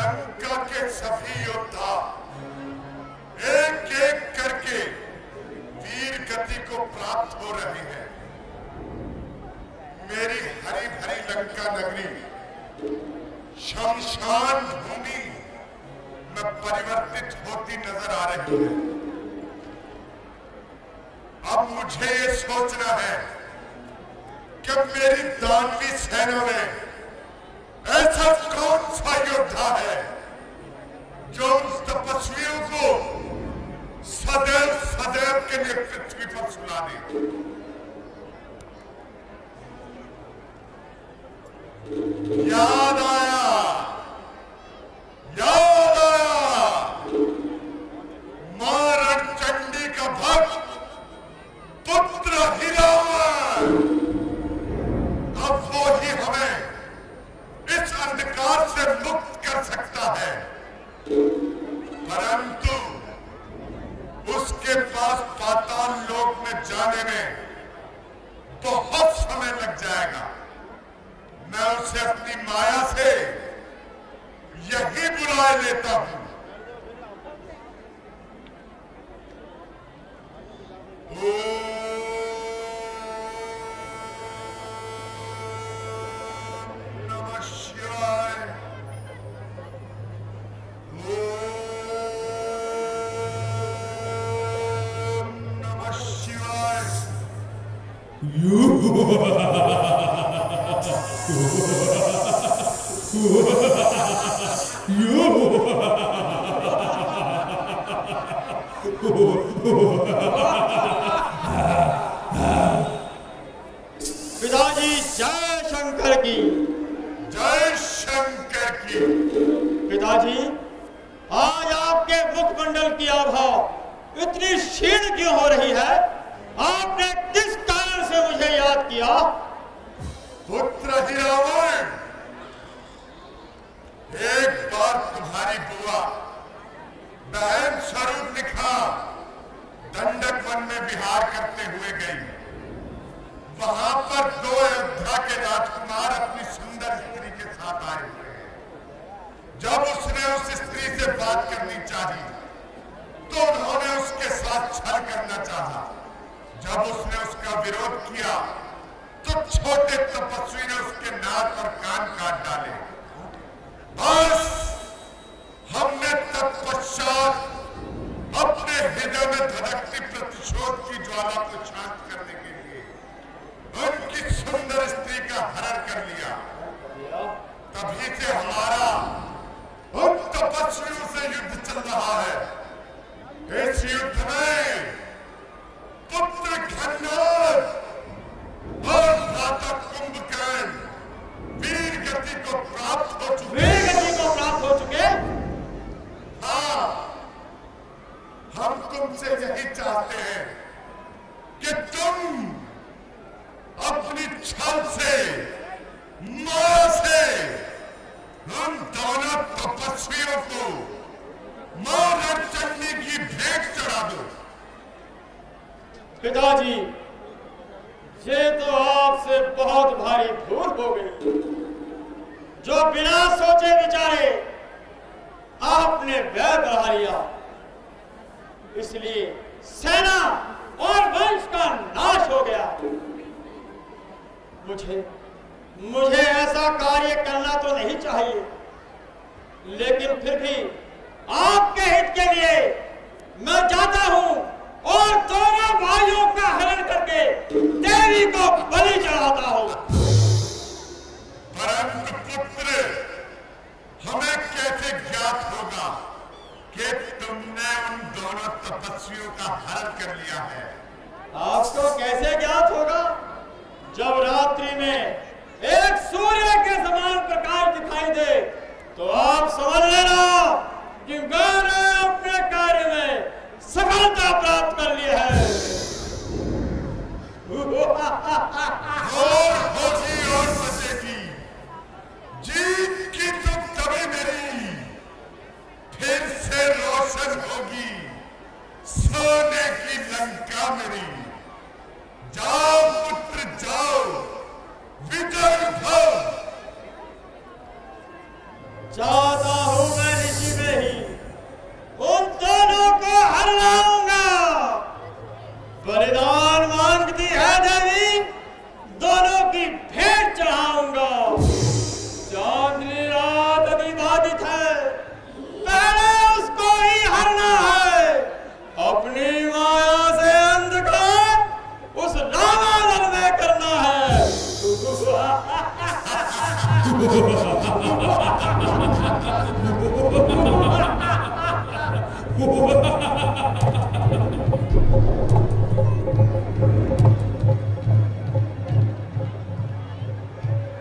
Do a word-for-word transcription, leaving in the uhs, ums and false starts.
लंका के सभी योद्धा एक एक करके वीर गति को प्राप्त हो रहे हैं। मेरी हरी भरी लंका नगरी शमशान भूमि में परिवर्तित होती नजर आ रही है। अब मुझे ये सोचना है कि मेरी दानवी सेना में ऐसा कौन सा योद्धा है जो उन तपस्वियों को सदैव सदैव के लिए पृथ्वी पर सुला दे। याद आया, याद आया, मां रणचंडी का भक्त पुत्र हिरावन, अब वो ही हमें इस अंधकार से मुक्त कर सकता है, परंतु उसके पास पाताल लोक में जाने में बहुत समय लग जाएगा। मैं उसे अपनी माया से यही बुला लेता हूं। नमः शिवाय, नमः शिवाय। पिताजी जय शंकर की, जय शंकर की। पिताजी आज आपके मुखमंडल की आभा इतनी क्षीण क्यों हो रही है? आपने किस कारण से मुझे याद किया? पुत्र हिरावन, एक बार तुम्हारी बुआ बहन स्वरूपनिखा दंडक वन में विहार करते हुए गई। वहां पर दो अयोध्या के राजकुमार अपनी सुंदर स्त्री के साथ आए हुए। जब उसने उस स्त्री से बात करनी चाही तो उन्होंने उसके साथ छल करना चाहा। जब उसने उसका विरोध किया तो छोटे तपस्वी ने उसके नाक और कान काट डाले। बस हमने तत्पश्चात अपने हृदय में धड़कती प्रतिशोध की ज्वाला को शांत करने के लिए उनकी सुंदर स्त्री का हरण कर लिया। तभी से हमारा उन तपस्वियों से युद्ध चल रहा है। इस युद्ध में पुत्र घनौर और भ्राता कुंभकर्ण वीर गति को प्राप्त हो चुके। वीर गति को प्राप्त हो चुके? हाँ, हम तुमसे यही चाहते हैं कि तुम अपनी छल से, माया से उन दोनों तपस्वियों को मां रणचंडी की भेंट चढ़ा दो। पिताजी ये तो आपसे बहुत भारी भूल हो गई, जो बिना सोचे विचारे आपने व्यय बढ़ा लिया। इसलिए सेना और वंश का नाश हो गया। मुझे मुझे ऐसा कार्य करना तो नहीं चाहिए, लेकिन फिर भी आपके हित के लिए मैं जाता हूं और दोनों भाइयों का हरण करके देवी को बलि चढ़ाता हूं। परंतु पुत्र, हमें कैसे ज्ञात होगा कि तुमने उन दोनों तपस्वियों का हरण कर लिया है? आपको कैसे ज्ञात होगा? जब रात्रि में एक सूर्य के समान प्रकाश दिखाई दे तो आप समझ लेना कि मैंने अपने कार्य में सफलता प्राप्त कर ली है। और होगी और बचेगी, जीत की तो तभी मेरी फिर से रोशन होगी सोने की लंका मेरी। जाओ पुत्र जाओ, विजय भव। चाहता हूं हो